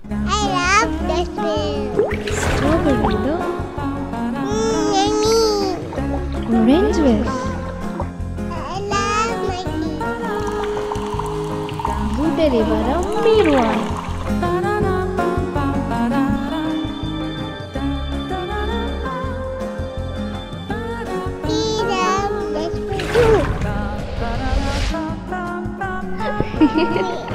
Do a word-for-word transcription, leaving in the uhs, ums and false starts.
I love dustbin. Strawberry, no? Mm, yummy. Orange with I love Maggie. blueberry bara mirwan. We love dustbin too.